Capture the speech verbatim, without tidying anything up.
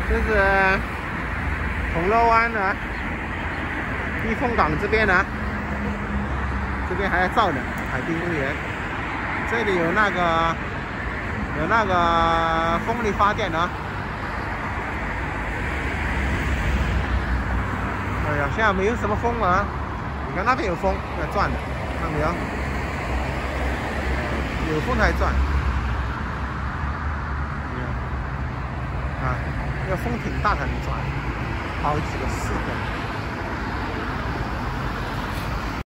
这是铜锣湾的避风港这边呢，这边还要造呢，海滨公园。这里有那个有那个风力发电呢。哎呀，现在没有什么风了。你看那边有风在转的，看到没有？有风才转。啊，要风挺大才能转，好几个四个。